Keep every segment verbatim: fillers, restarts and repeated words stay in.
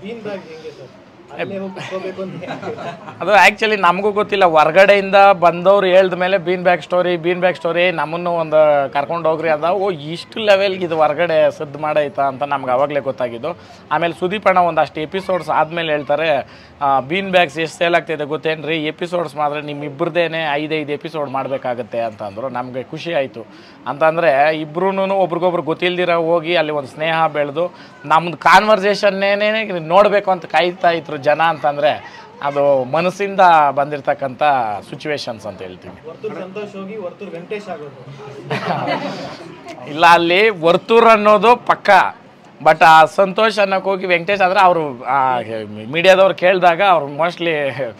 Bean bag ಹೆಂಗೆ sir? ಅಲ್ಲೇ ಹೋಗಿ ಕುತ್ಕೋಬೇಕು ಅಂತ ಅದು ಆ್ಯಕ್ಚುಲಿ ನಮಗೂ ಗೊತ್ತಿಲ್ಲ, ಹೊರ್ಗಡೆಯಿಂದ ಬಂದವ್ರು ಹೇಳ್ದ ಮೇಲೆ bean bag story bean bag story ನಮ್ಮನ್ನು ಒಂದು ಕರ್ಕೊಂಡು ಹೋಗ್ರಿ ಅಂದ. ಓ ಇಷ್ಟು ಲೆವೆಲ್ಗೆ ಇದು ಹೊರ್ಗಡೆ ಸದ್ದು ಮಾಡೈತಾ ಅಂತ ನಮ್ಗೆ ಆವಾಗಲೇ ಗೊತ್ತಾಗಿದ್ದು. ಆಮೇಲೆ ಸುದೀಪ್ ಅಣ್ಣ ಒಂದಷ್ಟು ಎಪಿಸೋಡ್ಸ್ ಆದಮೇಲೆ ಹೇಳ್ತಾರೆ, ಬೀನ್ ಬ್ಯಾಗ್ಸ್ ಎಷ್ಟು ಸೇಲ್ ಆಗ್ತಾಯಿದೆ ಗೊತ್ತೇನು ರೀ, ಎಪಿಸೋಡ್ಸ್ ಮಾತ್ರ ನಿಮ್ಮಿಬ್ಬರದೇನೆ ಐದೈದು ಎಪಿಸೋಡ್ ಮಾಡಬೇಕಾಗತ್ತೆ ಅಂತಂದರು. ನಮಗೆ ಖುಷಿ ಆಯಿತು. ಅಂತಂದರೆ ಇಬ್ಬರೂ ಒಬ್ರಿಗೊಬ್ರು ಗೊತ್ತಿಲ್ದಿರ ಹೋಗಿ ಅಲ್ಲಿ ಒಂದು ಸ್ನೇಹ ಬೆಳೆದು ನಮ್ಮದು ಕಾನ್ವರ್ಸೇಷನ್ನೇನೇ ನೋಡಬೇಕು ಅಂತ ಕಾಯ್ತಾ ಇದ್ರು ಜನ ಅಂತಂದರೆ ಅದು ಮನಸ್ಸಿಂದ ಬಂದಿರತಕ್ಕಂಥ ಸಿಚುವೇಶನ್ಸ್ ಅಂತ ಹೇಳ್ತೀವಿ. ವರ್ತೂರ್ ಸಂತೋಷ್ ಹೋಗಿ ವರ್ತೂರ್ ವೆಂಕಟೇಶ್ ಆಗೋದು ಇಲ್ಲ, ಅಲ್ಲಿ ವರ್ತೂರ್ ಅನ್ನೋದು ಪಕ್ಕ, ಬಟ್ ಆ ಸಂತೋಷ್ ಅನ್ನೋಕೆ ಹೋಗಿ ವೆಂಕಟೇಶ್ ಆದರೆ ಅವರು ಮೀಡಿಯಾದವ್ರು ಕೇಳಿದಾಗ ಅವ್ರು ಮೋಸ್ಟ್ಲಿ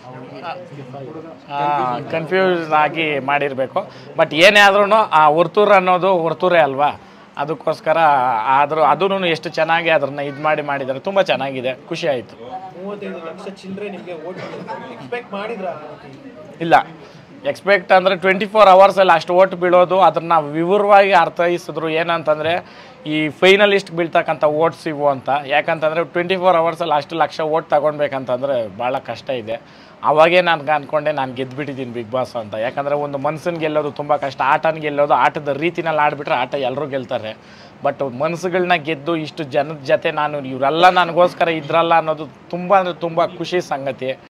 ಕನ್ಫ್ಯೂಸ್ ಆಗಿ ಮಾಡಿರಬೇಕು. ಬಟ್ ಏನೇ ಆದ್ರೂ ಆ ವರ್ತೂರ್ ಅನ್ನೋದು ವರ್ತೂರೇ ಅಲ್ವಾ, ಅದಕ್ಕೋಸ್ಕರ ಆದರೂ ಅದೂ ಎಷ್ಟು ಚೆನ್ನಾಗಿ ಅದನ್ನು ಇದು ಮಾಡಿ ಮಾಡಿದ್ದಾರೆ. ತುಂಬ ಚೆನ್ನಾಗಿದೆ, ಖುಷಿ ಆಯಿತು. ಮೂವತ್ತೈದು ಲಕ್ಷ ಚಿಲ್ಲರೆ ನಿಮಗೆ ಓಟ್ ಎಕ್ಸ್ಪೆಕ್ಟ್ ಮಾಡಿದ್ರಾ? ಇಲ್ಲ, ಎಕ್ಸ್ಪೆಕ್ಟ್ ಅಂದರೆ ಟ್ವೆಂಟಿ ಫೋರ್ ಅವರ್ಸಲ್ಲಿ ಅಷ್ಟು ಓಟ್ ಬೀಳೋದು ಅದನ್ನು ವಿವರವಾಗಿ ಅರ್ಥೈಸಿದ್ರು. ಏನಂತಂದರೆ ಈ ಫೈನಲಿಸ್ಟ್ ಬೀಳ್ತಕ್ಕಂಥ ಓಟ್ಸ್ ಇವು ಅಂತ. ಯಾಕಂತಂದರೆ ಟ್ವೆಂಟಿ ಫೋರ್ ಅವರ್ಸಲ್ಲಿ ಅಷ್ಟು ಲಕ್ಷ ಓಟ್ ತೊಗೊಳ್ಬೇಕಂತಂದರೆ ಭಾಳ ಕಷ್ಟ ಇದೆ. ಅವಾಗೇ ನಾನು ಅಂದ್ಕೊಂಡೆ ನಾನು ಗೆದ್ದುಬಿಟ್ಟಿದ್ದೀನಿ ಬಿಗ್ ಬಾಸ್ ಅಂತ. ಯಾಕಂದರೆ ಒಂದು ಮನ್ಸನ್ನು ಗೆಲ್ಲೋದು ತುಂಬ ಕಷ್ಟ, ಆಟನ ಗೆಲ್ಲೋದು ಆಟದ ರೀತಿನಲ್ಲಿ ಆಡಿಬಿಟ್ರೆ ಆಟ ಎಲ್ಲರೂ ಗೆಲ್ತಾರೆ. ಬಟ್ ಮನಸ್ಸುಗಳನ್ನ ಗೆದ್ದು ಇಷ್ಟು ಜನದ ಜೊತೆ ನಾನು ಇವರೆಲ್ಲ ನನಗೋಸ್ಕರ ಇದ್ರಲ್ಲ ಅನ್ನೋದು ತುಂಬ ಅಂದರೆ ತುಂಬ ಖುಷಿ ಸಂಗತಿ.